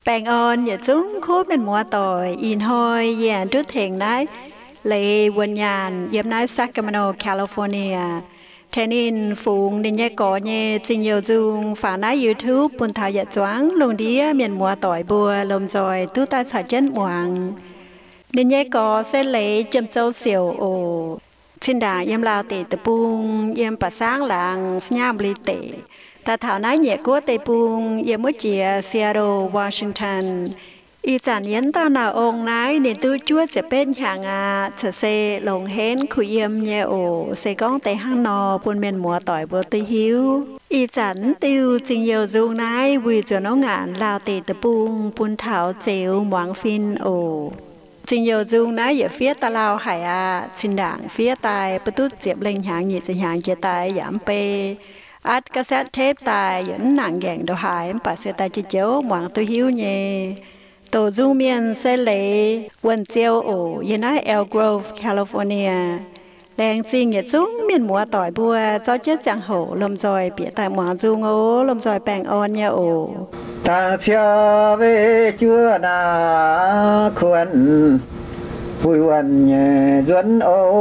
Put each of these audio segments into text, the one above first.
bạn ơn giờ chúng khúc mình mua tỏi in hoi dàn trước thềng đấy lệ quân nhàn dịp nái Sacramento, California thế nên phụng đến nhé có nhé trình nhiều dung phá nái YouTube buồn thảo dạ choáng lùng đĩa miền mua tỏi bùa lồng rồi tu ta xả chân muang nên nhé có sẽ lấy châm châu xỉu ồ xin đà yếm lao tệ tập bung yếm bà sáng làng nham lì tệ ta thảo nái nhẹ của tệ bung yếm mất chìa Seattle, Washington y chẳng yếm ta nào ông nái nên tôi chúa sẽ bên hàng thật xe lồng hến khu yếm nhẹ ồ sẽ con tệ hăng nò buôn men mùa tỏi bữa tây hiếu y chẳng tiêu trình nhiều dung nái vì cho nó ngạn lao tệ tập bung buôn thảo chéo moáng phin ồ trình nhiều dung nái ở phía ta lao hải trình đảng phía tài bất tút diệp linh hàng nhị trình hàng chia tài giảm pe át cassette tape tài dẫn nặng gẹn đồ hải bà sẽ tài chỉ chiếu moáng tôi hiếu nhé tổ dung miền sẽ lấy quần chiêu ở United Elk Grove, California. Làng trình nhiệt xuống miền mùa tỏi bùa cho chết chẳng hổ lầm rồi bịa tại mùa dung ố lầm rồi bèn ôn nha ổ. Ta chia về chưa na khuẩn vui quần nhẹ duẩn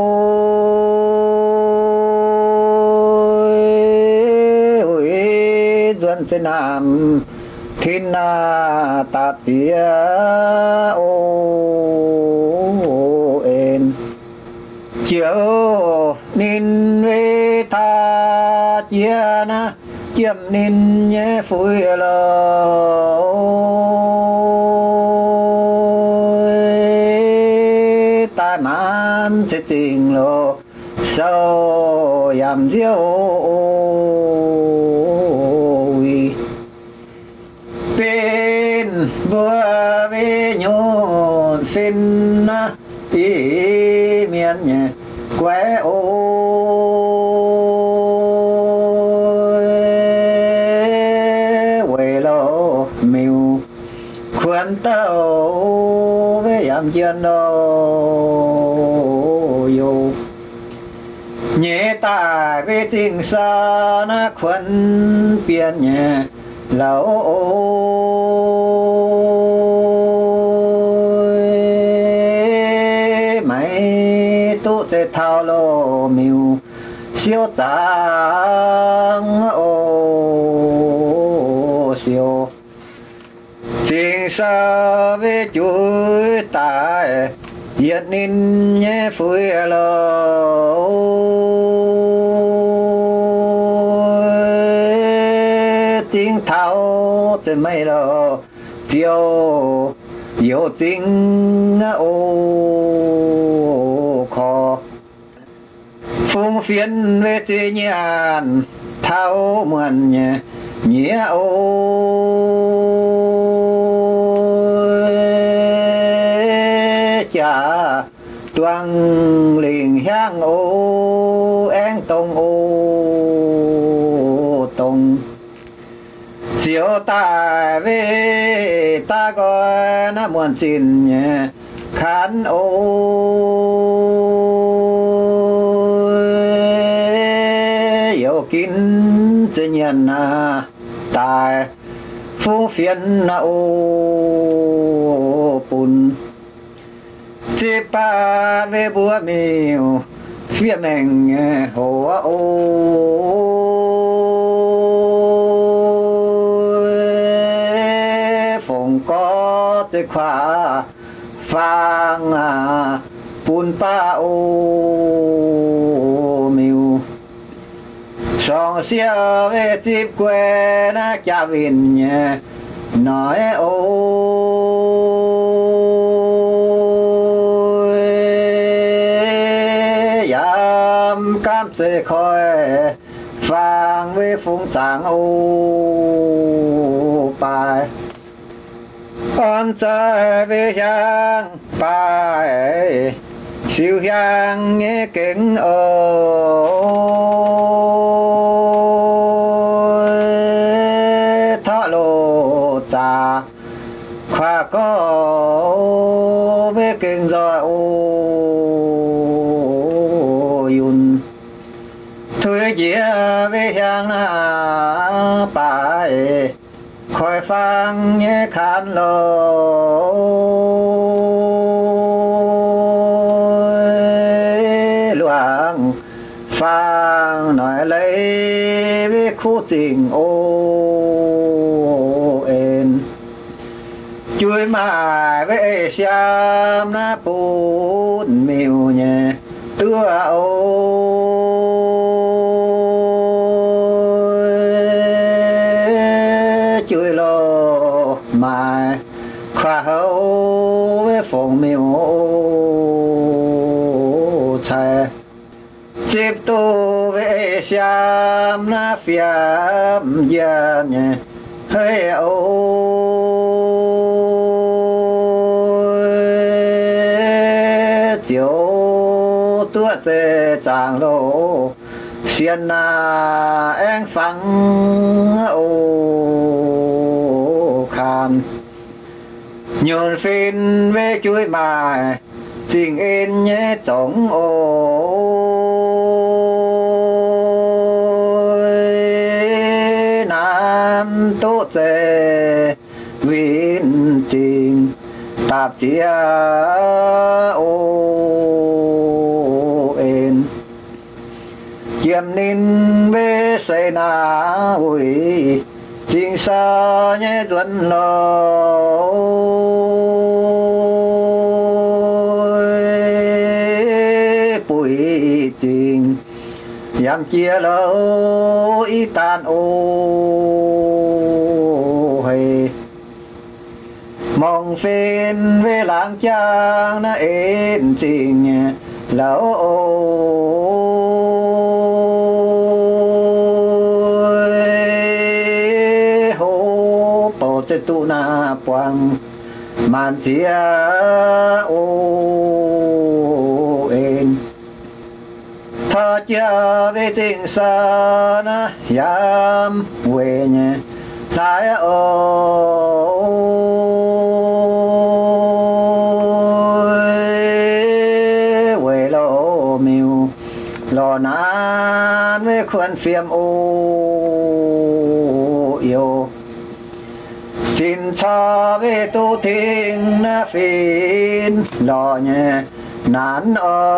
ôi duẩn sẽ nam thiên na tạp tía ô en chiều nín về ta chia na chiêm nín nhé phủi lò tai man sẽ tình lộ sâu yam diêu bên vừa về nhon phin na ý miền nhẹ quê ôi quê lô miu khuyên tao với yam chân đâu yo nhẹ ta về tình xa na khuyên biển nhẹ lâu mấy tu sẽ thao lô miu siêu trắng ô siêu tình xa về chuối tài hiện nín nhé phơi lô tiếng thao từ mấy lô tiêu yêu tình ô khó phung phiền về tự nhiên thao mượn nhẹ nhẹ ô cha toàn liền hang ô an tông ô tông chiều ta về ta coi nó muốn xin nhé khán ô yêu kín tự nhiên tài phung phiền ô bùn chế ba về bùa miêu phía mình hồ ô phòng có chế khóa phang bùn pa ô miêu song xia về tiếp quê na cha vinh nói cam sẽ khói vàng với phung trắng ô bài con trai với giang bài siêu giang nghe kính thọ lộ trà khoa có với kính rồi thuê dĩa với hàng bài khói nói phang nhé khán lối luang phang nói lấy với khu tình ô en chui mà với xem na bún miêu nhé tua ô chui lo mà khoa hậu với phòng miêu chạy tiếp tục với xem na phiếm gian nhé hơi chiều tua tê chàng lô xiên na anh phăng ô khan nhôn phim về chuối mà tình in nhé tổng ô nan tốt tê vinh tình tạp chia ô en chiêm nín về xây na ui tình xa nhé tuần nó bụi tình dám chia lâu ý tan ô hay mong phên về làng trang na ên tình lão hô bỏ chế tu na quang màn chia ô ên thơ chia về tình xa na yam quê nhé thái quê lô miêu lò nán với khuôn phiêm ô yêu xin cho về tu thiên na phiên lò nhé nán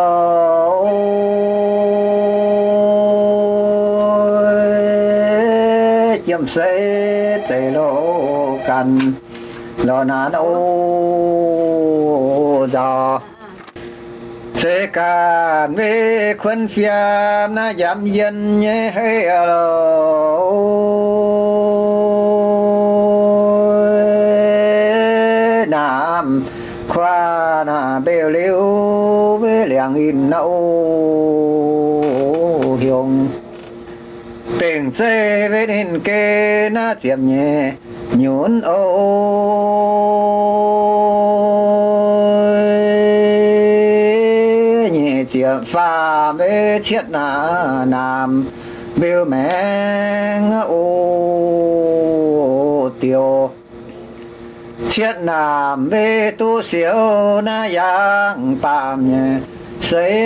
chiếm sẽ tê lô cần lò nán ô giò sẽ càn về khuôn phiêm na giảm dân nhé hay lô nam khoa na bèo liêu với làng in nâu hiong bình xe với in kê na chiếm nhẹ nhún ô nhẹ chiếm pha với thiết na nam bèo mèng ô tiêu thiết nam về tu siêu na yang tam nhé xây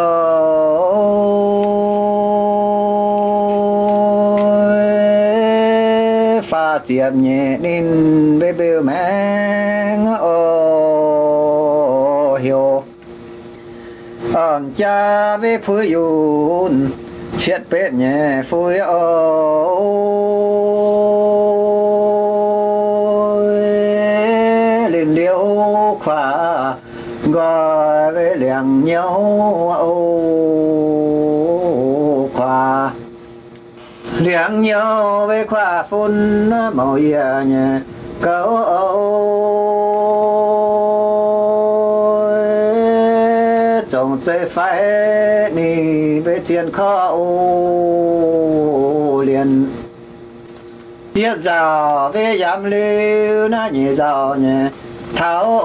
pha tiệm nhẹ nên về bêu mang hiểu cha về phui yun thiết bết nhẹ phui liêu khóa gọi với làng nhau khóa làng nhau với khóa phun màu nhẹ câu tổng sẽ phải đi với tiền khó liền tiết giàu với giảm lưu nó nhẹ giàu nhẹ tháo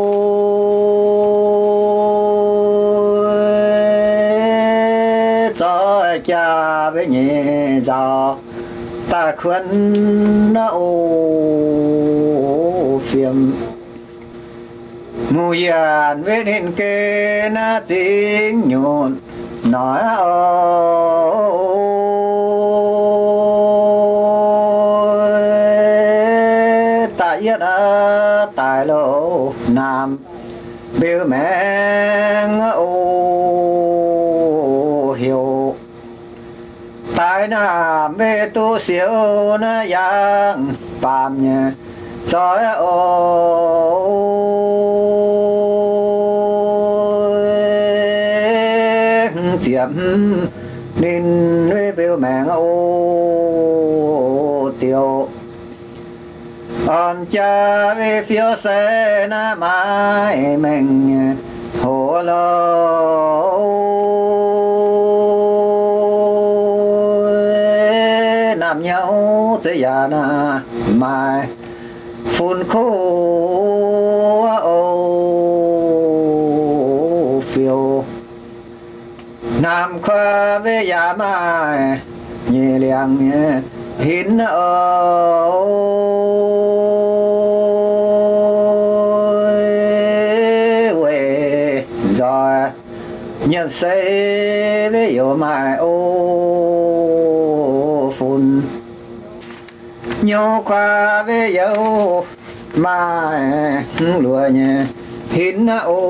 cho cha với nhẹ giàu ta khuyên nó phiền mù dàn với đến kê na tiếng nhộn nói tài lộ nam biểu mẹ ô hiểu tài nam bê tu siêu na yang bàm nhẹ giỏi ô tiệm nên biểu mẹ ô tiêu on cha về phía xe na mai mình hồ lô nằm nhau tới già na mai phun khô ô phiêu nam khoa về già mai nhẹ liang nhẹ hin ơi rồi nhân xây với yêu mai ô phun nhau qua với yêu mai lùa nhẹ hin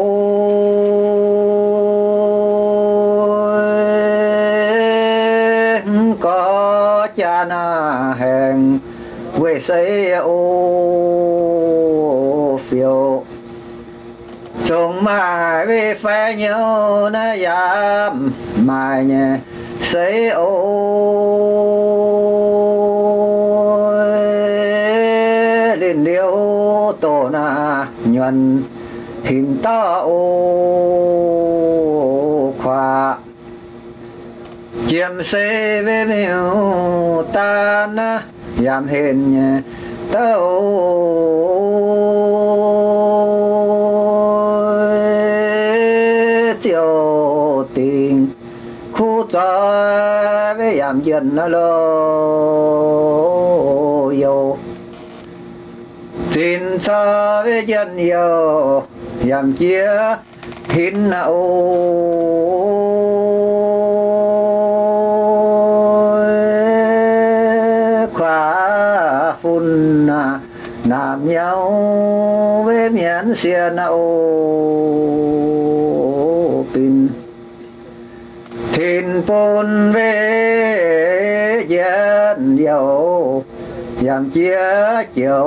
có cha na hẹn quê xây ô phiêu chúng mai về phê nhau na yam mai nhẹ xây ô lên liêu tổ na nhuận hình ta ô khoa chiêm xây về miêu ta na yam hình nhẹ tao chiều tình khu cho với yam dân nó lô yêu tin cho với dân yêu yam chia hin na phun nam nhau với miền xiên ô pin thìn phun với dân dầu giảm chia chiều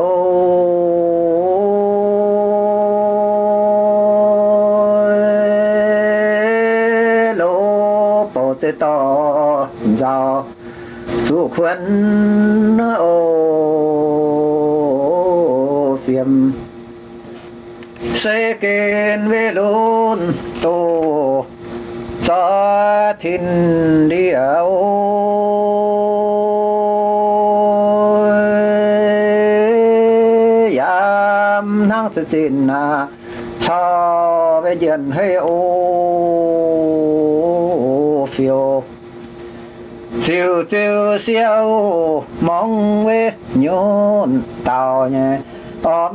lô bộ tê to giàu su khuẩn ô phiêm sẽ kên về luôn tô cho thiên điệu yam năng tự tin na cho về dân hay ô phiêu siêu siêu siêu mong về nhốn tàu nhé ôm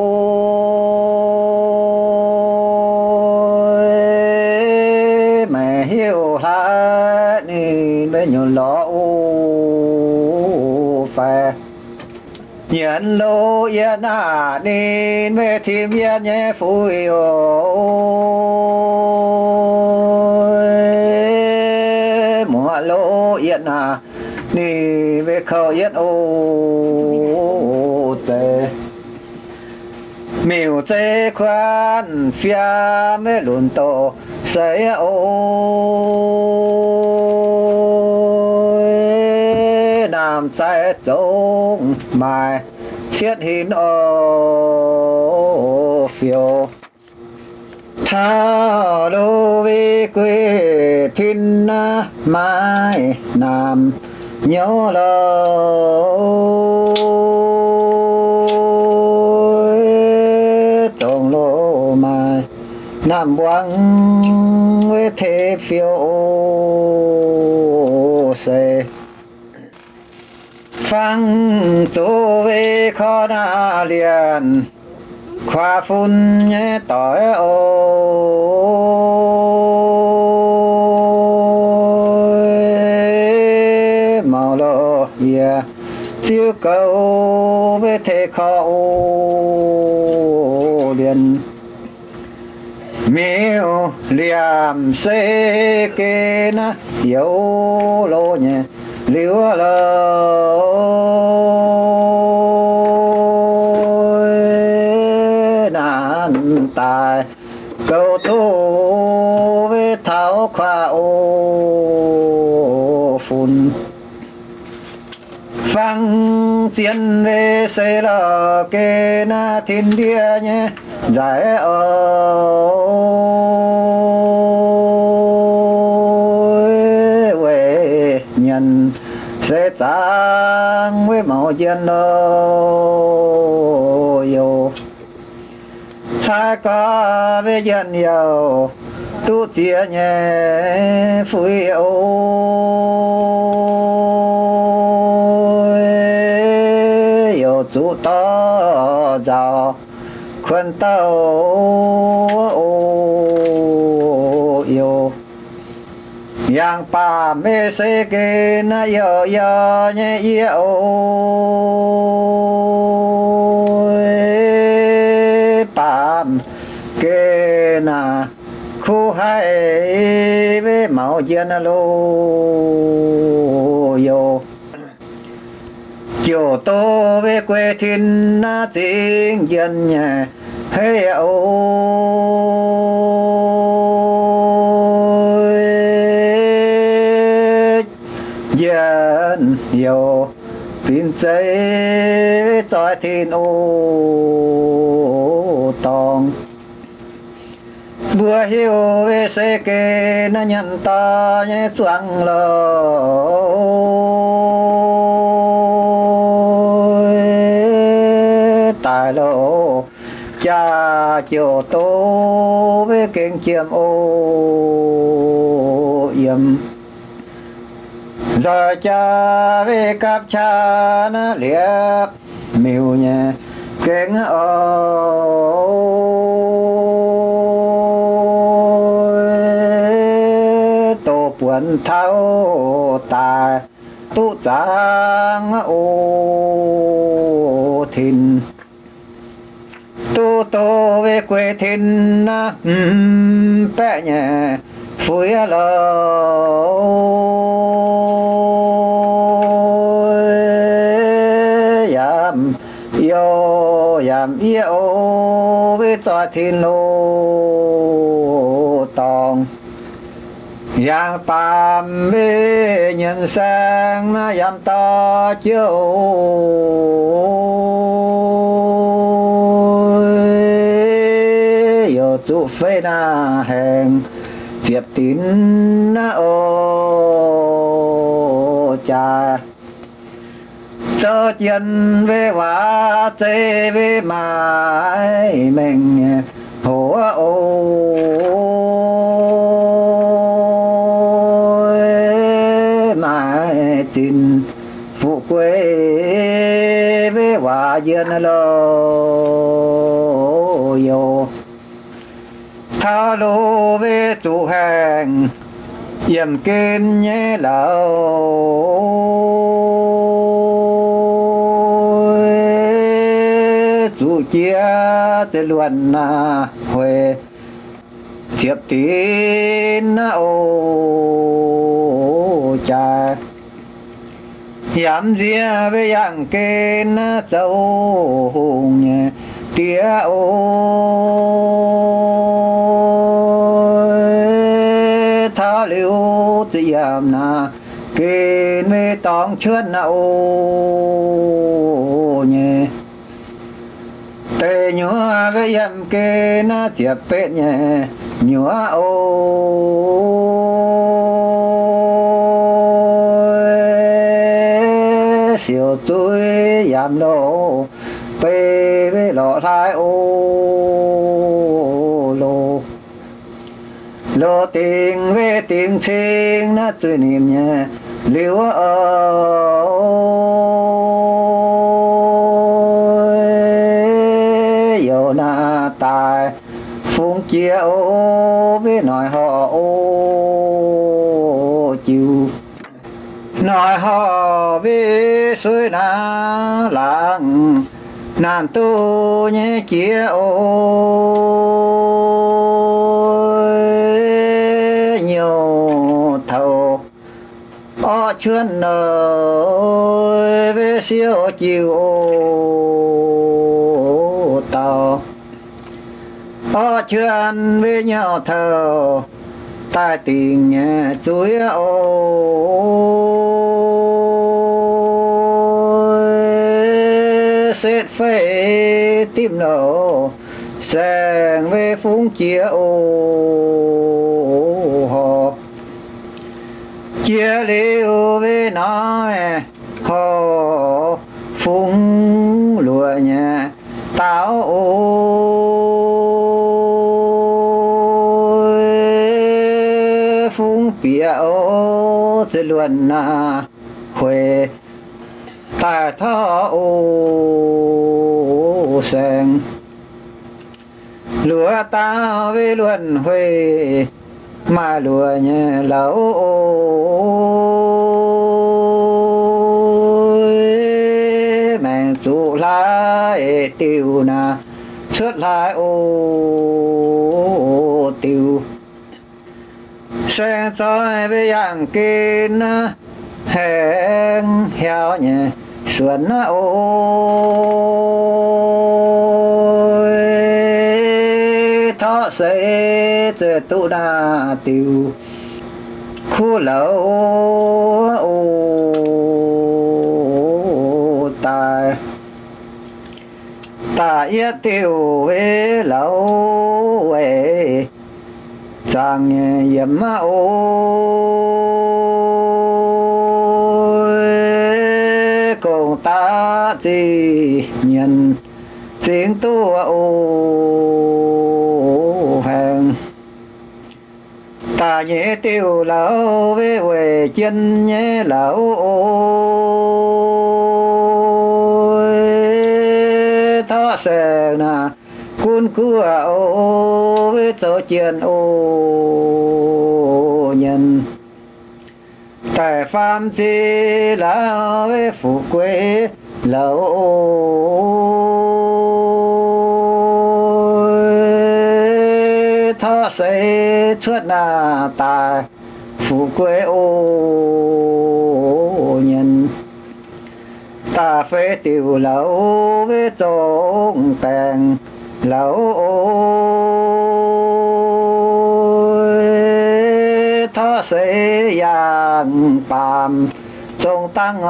ôi mẹ hiểu hát nên bên nhốn lọ phè nhận lô yên à nên về thêm yên nhé phui ôi mùa lô yên à nên về khởi yên ô tê miêu tê khoan phía mê lùn tổ xây ôi nam trái trống mai chiết hin ô phiêu thao đô vi quê thiên mai nam nhớ lời tổng lô mai nam quang với thế phiêu xe phăng tu về khó na liền khoa phun nhé tỏi ôi màu lộ yeah chiếu cầu với thế khó liềm xê kê na yếu lô nhẹ liễu lơ nạn tài câu tu với tháo khoa ô phun phăng tiền về xây lò kê na thiên địa nhé giải ơi nhân sẽ tăng với màu chân yêu ta có với dân yêu tu tía nhé phui yêu tu to giàu khuân tao yêu yang pa mê se ke na yo yo nhé yêu pam ke na khu hai với mạo dân lô yo chiều tô với quê thiên na tiếng dân nhà hey ôi dân yêu phim cháy tỏi thiên ô tòng bữa hiu về xe kê nó nhận ta nhé choang lối tài lộ cha chiều tô với kinh chiêm ô yếm giờ cha với cặp cha nó liệp miêu nhẹ kinh ôi tô buồn thao tài tu giang ô thìn tu tô về quê thiên bé nhẹ phối lời yam yêu với tòa thiên lô tòng yang pam với nhân sang na yam ta chiếu yo tu phê na hẹn diệp tín na ô cha cho chân về hóa tê về mãi mình hổ ôi mãi tin phụ quê về hóa dân lô yo thao lô về tu hành yểm kinh nhé lâu tu chia te luận na huệ thiệp tín ô cha yểm dia về yang kinh dâu hùng nhé tía ôi thao liu tự yểm na kinh mê tòng chuyên na ô nhé tê nhúa với yểm kê na thiệp bết nhé nhúa ôi siêu tôi yểm lô bê với lọ thái ô lô lô tình với tình sinh na tôi niệm nhé liễu yêu na tài phung chia ô với nói họ ô chịu nói họ với suối na làng nam tu nhé chia ôi chuyên nơi về siêu chiều tàu chuyên về nhau thờ tai tình chuối xét phê tim nổ sang về phúng chia họ chia liu về nói họ phúng lùa nhà táo phúng bia sẽ luôn huệ tại thọ sang lúa ta về luân huệ mà lúa nhà lâu mẹ tụ lại tiêu na xuất lại tiêu sang soi với dạng kín hẹn heo nhẹ xuân thọ sẽ tụ na tiêu khu lẩu tài ta yết tiêu về lẩu về sang yếm cùng ta chỉ nhận tiếng tu hàng ta nhẹ tiêu lẩu về chân nhé lẩu thọ sẽ na cuốn cua với tổ chuyện nhân tại phạm chi lão với phủ quê lâu thọ sẽ xuất na tại phủ quê nhân ta phê tiêu lâu với tổ bèn lâu thọ sẽ yang phàm trong tăng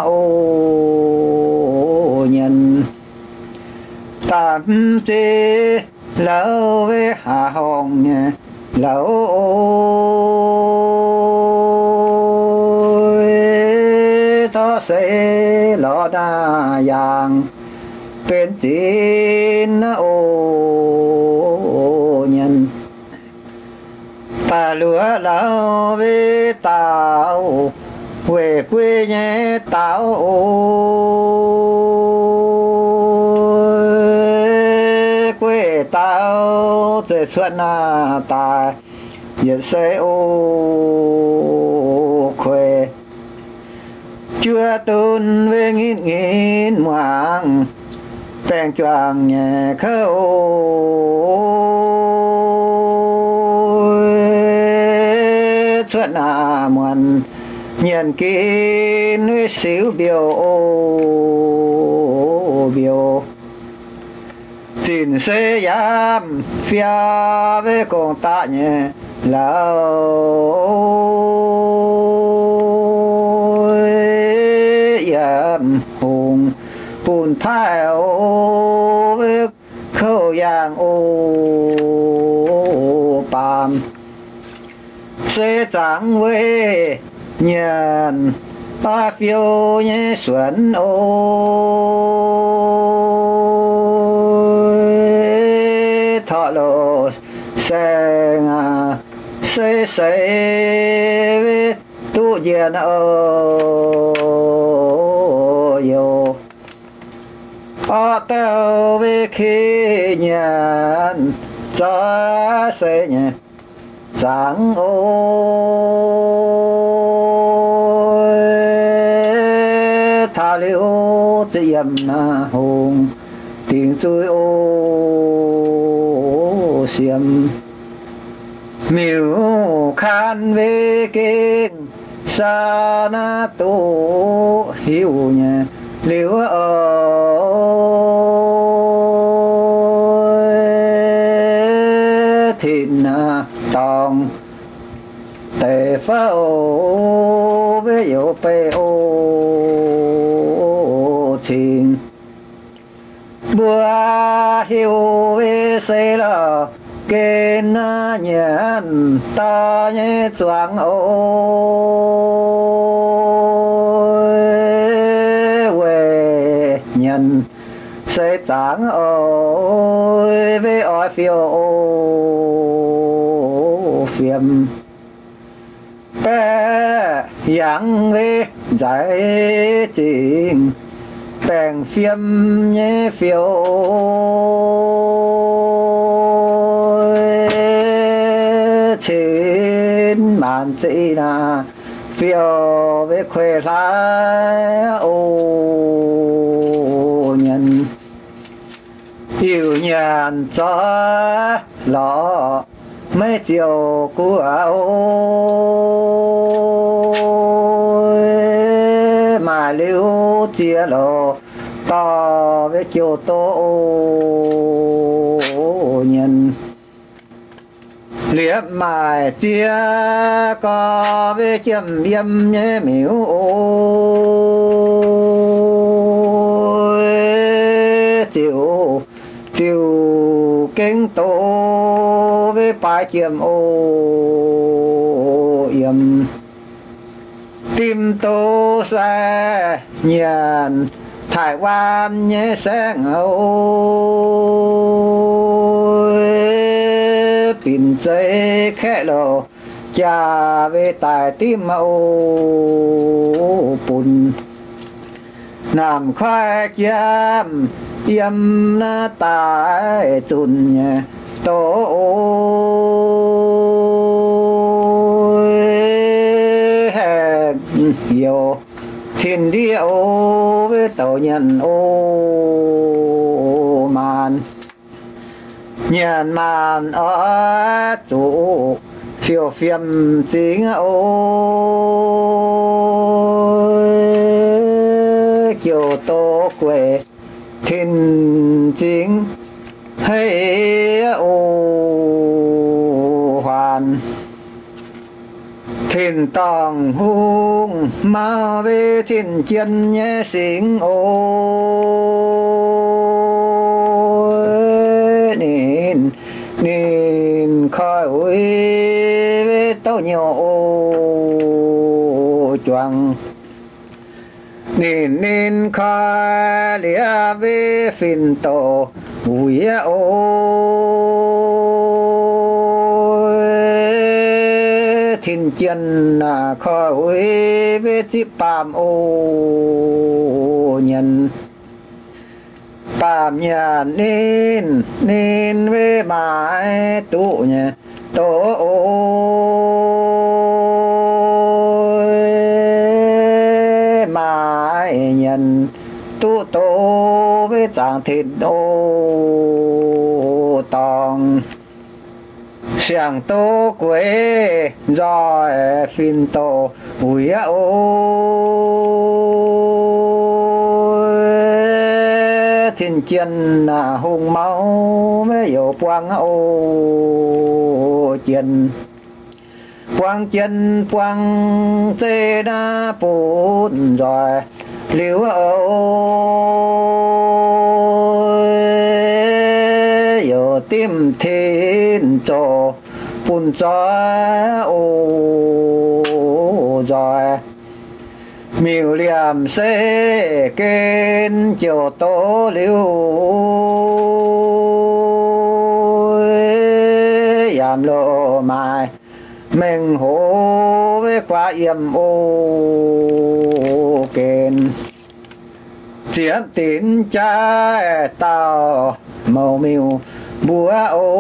nhân tam chi lâu với hạ hồng lâu thọ sẽ lo đa yang bên chín nhân ta lúa lão với tao về quê nhé tao quê tao sẽ xuân ta giờ sẽ khuê chưa tuân về nghìn hoàng bèn choàng nhẹ khâu xuân muôn nhận kín với xíu biểu xin sẽ dám phía với con ta nhẹ lâu yếm hùng bùn phai với khâu yang bàm sẽ chẳng với nhận ba phiêu nhé xuân thọ lộ sẽ với tu diện yêu tao với khi nhận cho sẽ nhé chẳng tha liễu chỉ yếm hùng tiếng suy xiêm miêu khan về kinh sa na tu hiu nhẹ liễu thìn tòng tề phá ô với yếu bê ô thìn bùa hiu với xây là kên nhện ta nhé choáng quê nhân xây tráng ôi với oi phiêu phiêm bé yang với giải trình bèn phiêm nhé phiêu trên màn chỉ na phiêu với khuê lá ô nhân yêu nhàn gió lọ mấy chiều của ôi mà liễu chia lộ to với chiều tô nhân liệp mài chia có với chiêm yếm nhé miếu ôi chiều chiều kinh tô với bài chiêm ô yếm tim tô xe nhàn Thái Quan nhé sáng ôi pin dây khẽ lộ cha về tài tim mẫu bùn nằm khoai chiam yếm na tài chun nhé tổ hẹn hiểu thiên đi ô với tàu nhận ô màn nhận màn ở chủ phiêu phiêm chính ô kiều tô quê thiên chính hay ô hoàn thiên tòng hung ma về thiên chân nhé sinh ô nên nên khỏi ôi về tao nhiều ô choàng nên khỏi lìa về phiền tổ bùi ô thiên chân là khỏi với tiếp bàm ô nhân bàm nhà nên với mãi tụ nhé tổ mãi nhân tụ tổ với dạng thịt ô tòng Sàng tô quê rồi phim tô bùi ôi thiên chân là hùng máu với yếu quang ô chân quang chân quang tê na bùn rồi liễu ôi yếu tim thiên chỗ phun gió ô rồi miêu liềm xê kên chiều tố liễu yam lộ mài mình hô với quá yểm ô kên chiếm tín cha tao màu miêu búa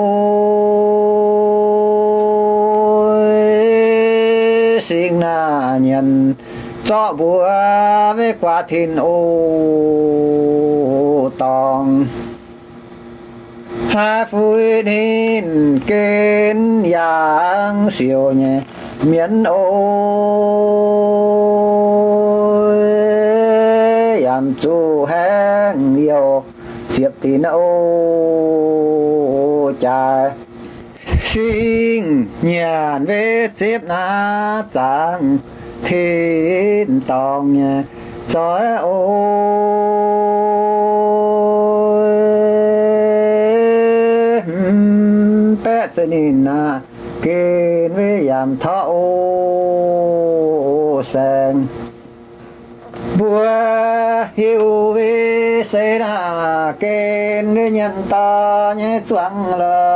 ôi sinh na nhân cho búa với quả thiên ô tòng hai phui nên kên yang siêu nhé miền ôi yam chu hang yêu diệp tin ô cha sinh nhàn về tiếp na chẳng thiên tòng nhà trời ôi bé cho nên na kên với yam thọ sang bùa hiu vi sẽ na kên với nhân ta nhé choang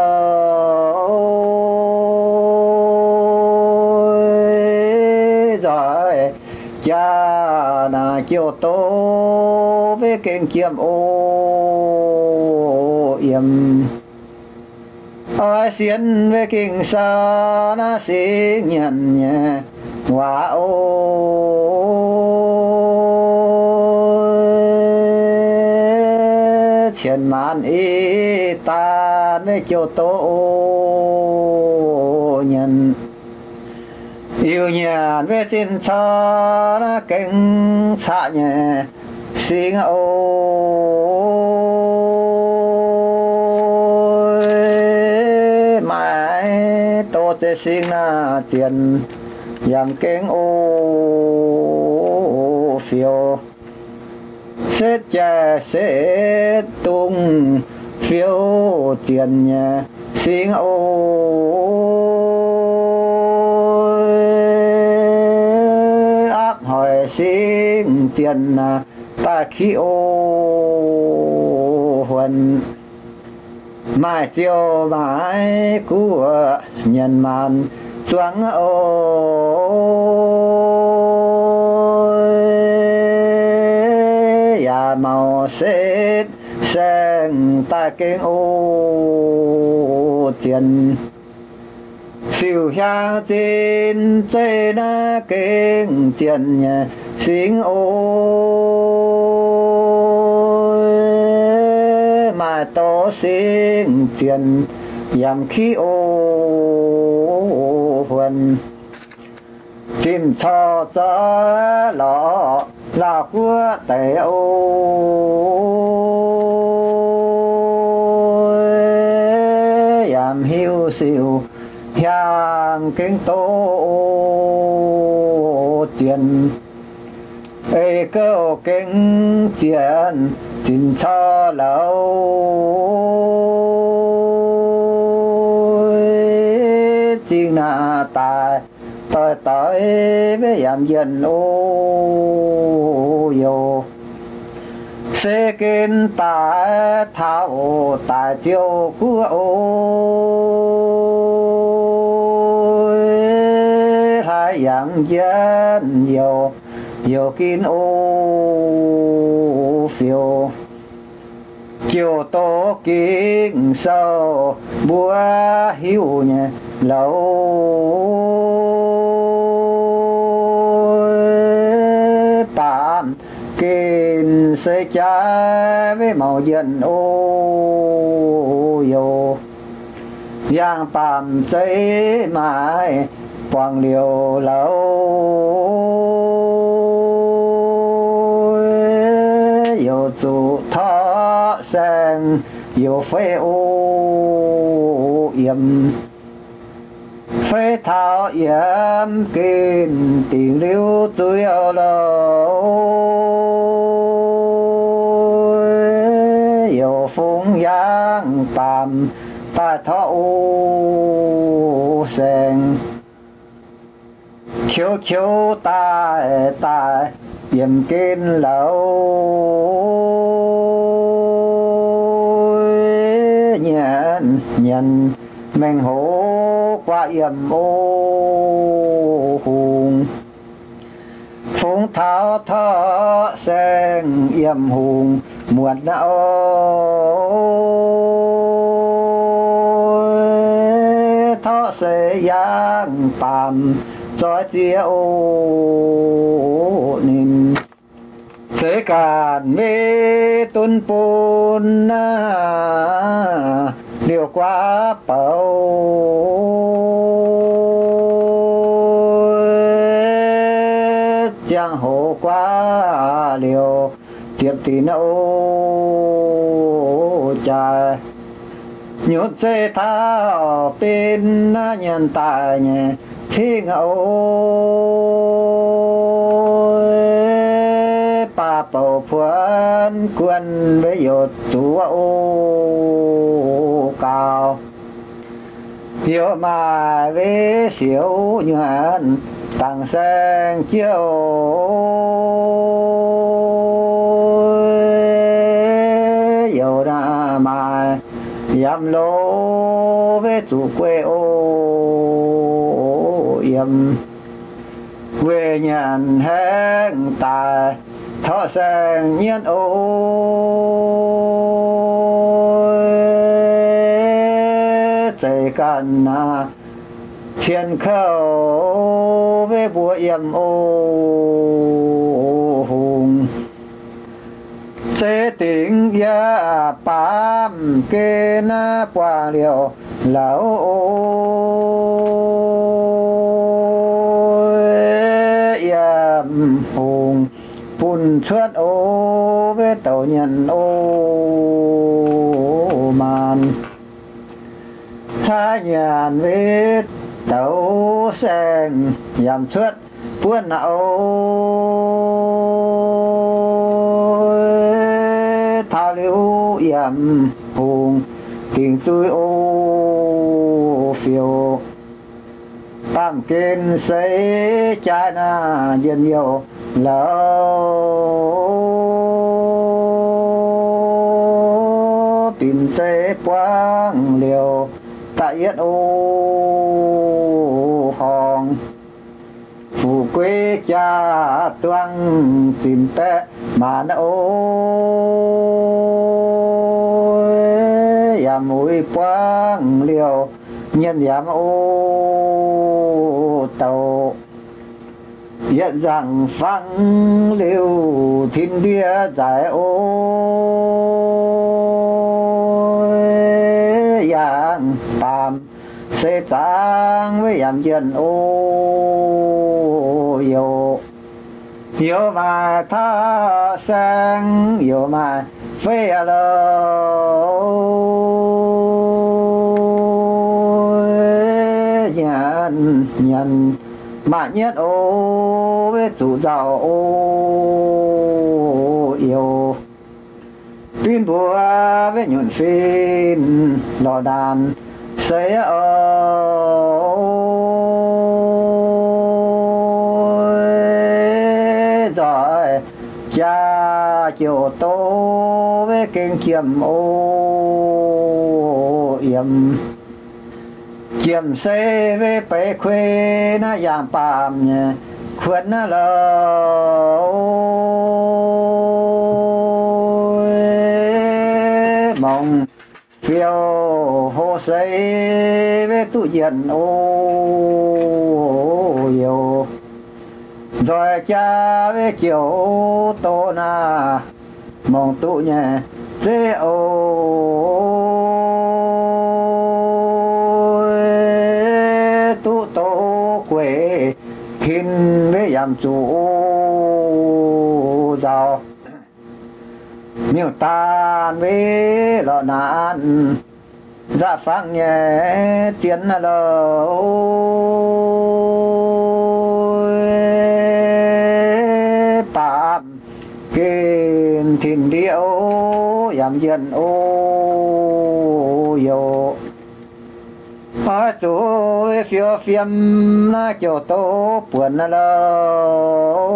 lời rồi cha na chiều tô với kên kiếm ô yếm ai xiên với kinh sa na sinh nhận nhẹ hoa ô thiên man y ta với chiều tô nhận yêu nhàn với tin cho na kinh xa nhẹ sinh tô tê sinh na tiền yam kinh ô phiêu xét cha xét tung phiêu tiền nhà sinh ô ác hỏi sinh tiền ta khí ô huân mai chiều mãi của nhân man choáng ôi ya màu xếp sang ta kinh ô tiền siêu 향 trên trên kinh tiền nhà sinh ôi mà tổ sinh tiền yam khí ô huân chim cho gió lọ là của tề ô yam hiu siêu 향 kinh tô tiền ê câu kinh tiền chim cho lâu chiên na tài tới tới với yam dân ô yo sẽ kinh tài thao tài chiêu của ô hai yam dân yo yo kinh ô phiêu chiều tô kinh sâu búa hiu nhẹ lâu bạn kinh sẽ trái với màu dân ô yo yang bạn cháy mãi quang liều lâu yo chủ thọ sang yo phê ô yếm phê thảo yếm kinh tình liêu tuổi ao lâu yo phung yang tam ta thọ ô sang khiêu khiêu ta yếm kinh lâu nhận nhận mình hổ qua yểm ô hùng phúng tháo thọ sen yểm hùng muộn thọ sẽ giang phàm cho chia ô nín sẽ cản mê tuân pôn điều quá bầu tiệp tín ô cha nhốt dây thao bên nhân tài nhẹ thiên ô pa bầu phuan quân với dột tú ô cao hiểu mà với xíu nhuận tăng sang chiều hiểu ra mà yam lô với chủ quê ô yam quê nhàn hẹn tài thọ sang nhiên ô tây can thiên khâu với bùa yam ô hùng chế tình ya pam kê na qua liệu lão yam hùng phun xuất ô với tàu nhân ô màn tha nhàn với tàu sen yam xuất buôn ô thao liễu yam hùng tình tôi ô phiêu tam kinh xây trái na diện nhiều lâu tìm xây quang liều tại yết ô hòn phụ quê cha toang tìm pe mà nó yam mũi quang liều nhân yam ô tàu hiện rằng phăng liều thiên địa giải ô yang tam sẽ tăng với yam dân ô yêu mà tha sang yêu mà phê lâu nhân mà nhất ô với chủ giàu ô yêu pin bùa với nhuận phin lò đàn xây rồi cha chiều tô với kinh kiềm ô yểm chiếm xây với bể khuê na yang pam nhé khuẩn na lâu mong phiêu hồ xây với tu diện ô yêu rồi cha với chiều tô na mong tu nhé dễ tu tô quê thiên với yam chủ giàu miêu tan với lọ nạn dạ phang nhẹ tiến lâu pam kinh thiên điệu yam dân ô yêu ở chỗ phiêu phiêm na chỗ tô buồn na lâu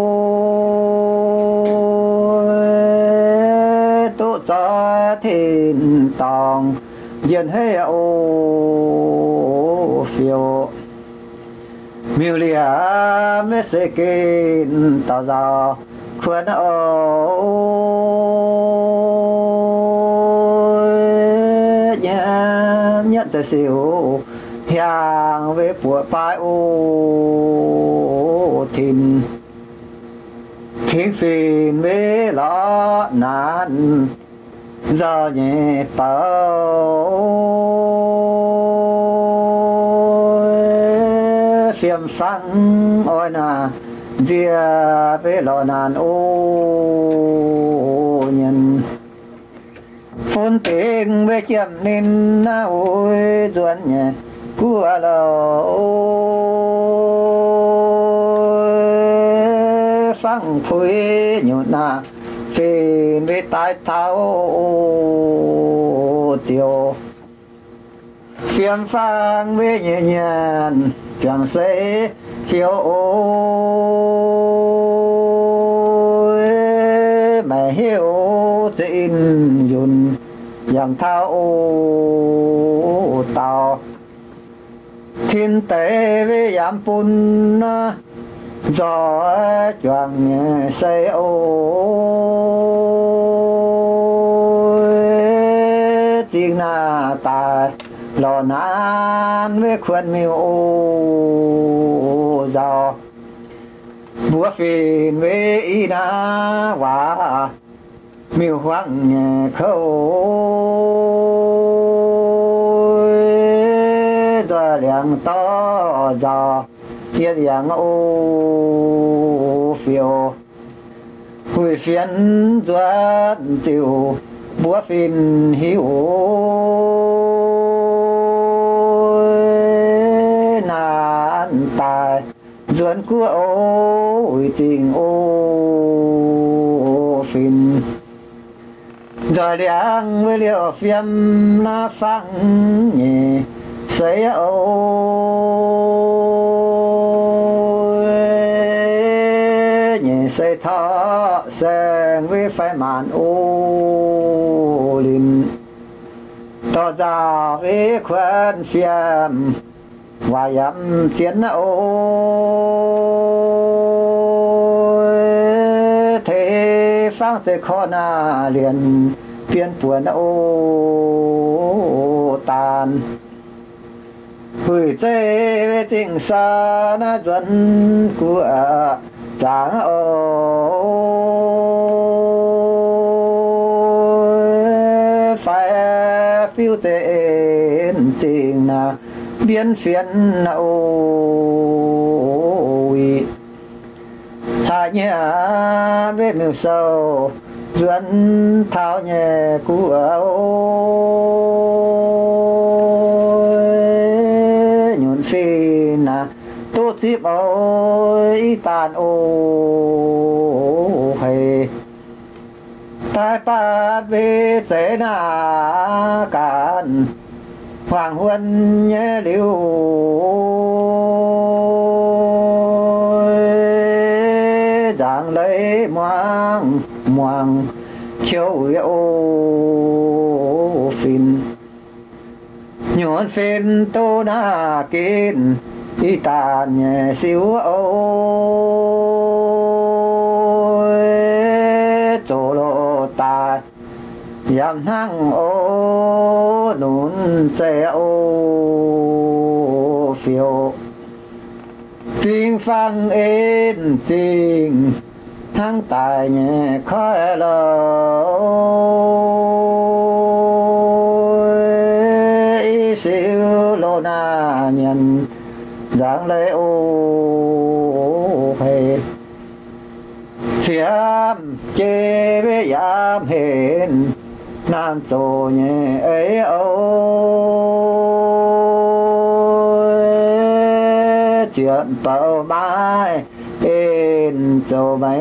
tô cho thiên tòng dân hay ô phiêu miêu lia mới sẽ kinh tao ra khuôn ô nhận ra xíu hàng với của bài ô thìn thiên phiền với lọ nạn giờ nhẹ bao phiền phăng ôi nà dia về lo nan ô nhân phun tiếng về chém nên na ôi duẩn nhẹ của lo phăng phơi nhụt na phiền về tai tháo tiêu phiền phang về nhẹ nhàng chẳng sẽ khiêu ôi mẹ hiểu tin dùn dòng thao tàu thiên tế với giảm phun gió choàng say ôi tiếng na tài lò nan với khuôn miêu giàu búa phiền với y na quả miêu hoang khâu giờ liền to giò kia liền ô phiêu hồi phiền doan tiêu búa phiền hiu nan tài doan của ôi tình ô phiền giờ đang với liệu phim na phăng nhẹ say ôi nhẹ say thọ sang với phải màn ô linh to ra với khuôn phim và dám chiến ôi thế phăng thế khó na liền phiên buồn ô tàn hủy tê về tình xa na dẫn của chẳng ôi phải phiêu tên tình na biến phiền ôi thà nhà về miêu sâu dẫn tháo nhẹ của ôi nhuận phi na tốt tiếp ôi tàn ô hay tai phát về thế na cạn hoàng huân nhé liêu giảng lấy moang moang chiếu ô phìn nhuận phìn tô na kín y tàn nhẹ xíu ôi tổ lộ tài dám năng ô nún xe ô phiêu chính phăng yên chính thăng tài nhẹ khói lối siêu lô na nhân dáng lễ ô phê phiếm chê với giám hên nan tổ nhẹ ấy ôi chuyện bầu mai in châu mấy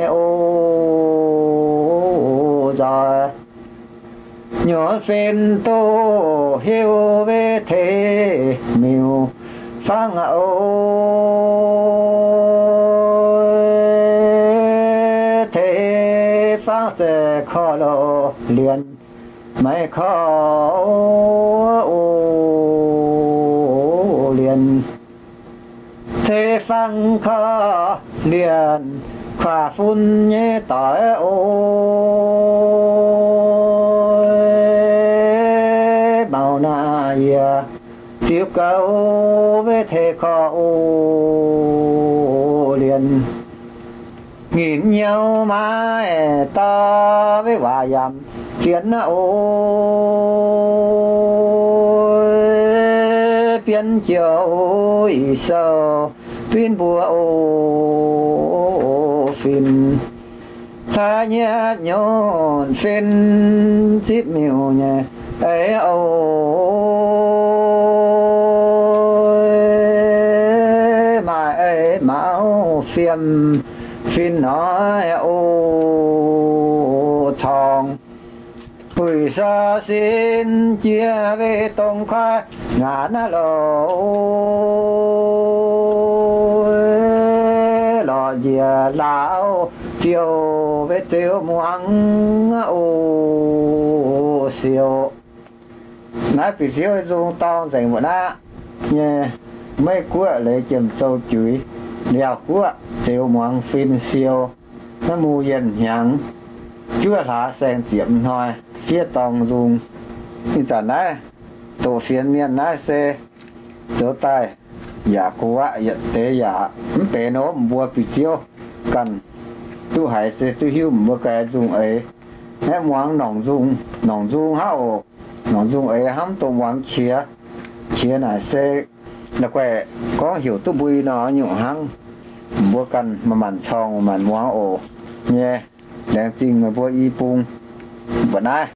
ô rồi nhớ phiền tô hiu về thế miêu phang ôi thế phang sẽ khó lộ liền mấy khó ô liền thế phăng khó liền khỏa phun nhé tỏi ôi bảo na chiếu câu với thế khó ô liền nhìn nhau mãi ta với hòa dầm chiến ôi biến chiều sâu phin bùa ô phin tha nhẹ nhon phin chip miêu nhẹ ấy mà ấy máu phiêm phin nói ô thòng bùi sa xin chia về tông khai ngã na lô lò dìa lão chiều về chiều muang ô siêu nãy bị siêu dùng tông dành một na nhé mấy cua lấy chìm sâu chuối đèo cua chiều muang phin siêu nó mù yên nhàng chưa thả sen chiếm thôi phía tông dùng như thế này tổ phiên miền này sẽ chỗ tay giả cua hiện tế giả bé nó mua bị chiêu cần tu hải sẽ tu hiu mua cái dùng ấy em muốn nòng dùng hao nòng dùng ấy hắm tổ muốn chia này sẽ là quẹ có hiểu tu bùi nó nhủ hăng mua cần mà mặn xong mà muốn ổ nhé đang trình mà mua y pung bữa nay